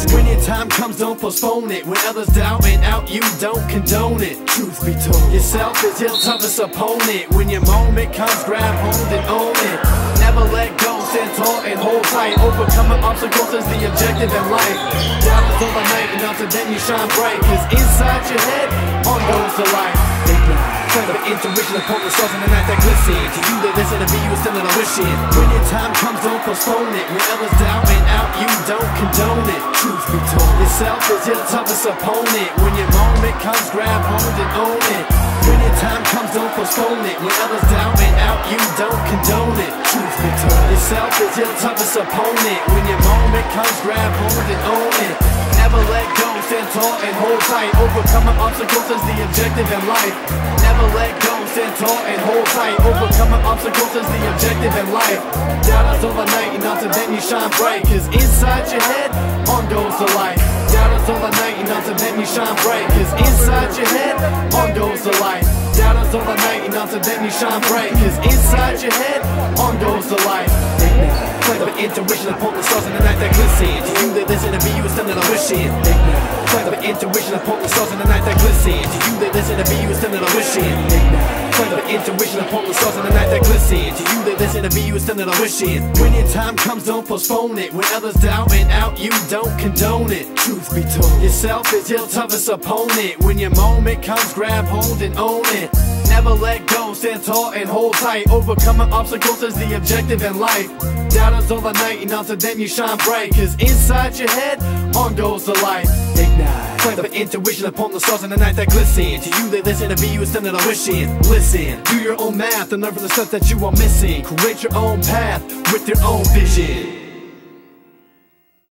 When your time comes, don't postpone it. When others doubt and out, you don't condone it. Truth be told, yourself is your toughest opponent. When your moment comes, grab hold and own it. Never let go, stand tall and hold tight. Overcoming obstacles is the objective in life. Doubt is overnight and until then you shine bright. Cause inside your head, on goes the light. Play the intuition upon the stars in the night that glisten. To you that listen to me, you are still in a wishing. When your time comes, don't postpone it. When others doubt and out, you don't condone it. Truth be told, yourself is your toughest opponent. When your moment comes, grab hold and own it. When your time comes, don't postpone it. When others doubt and out, you don't condone it. Truth be told, yourself is your toughest opponent. When your moment comes, grab hold and own it. Never let go, stand tall and hold tight. Overcoming obstacles is the objective in life. Never let go, stand tall and hold tight. Overcoming obstacles is the objective in life. Doubt is overnight and until then you shine bright. Cause inside your head, on goes the light. Doubt is overnight and until then you shine bright. Cause inside your head, on goes the light. Doubt is overnight and until then you shine bright. Cause inside your head, on goes the light. Play the intuition upon the stars in the night that glisten. To you that listen to me, you are still in a wishing. Play the intuition upon the stars in the night that glisten. To you that listen to me, you are still in a wishing. Play the intuition upon the stars in the night that glisten. To you that listen to me, you are still in a wishing. When your time comes, don't postpone it. When others doubt and out, you don't condone it. Truth be told, yourself is your toughest opponent. When your moment comes, grab hold and own it. Never let go, stand tall and hold tight. Overcoming obstacles is the objective in life. Doubt is overnight and until then you shine bright. Cause inside your head, on goes the light. Ignite. Play the intuition upon the stars in the night that glisten. To you that listen to me, you are still in a wishing. Listen, do your own math and learn from the stuff that you are missing. Create your own path with your own vision.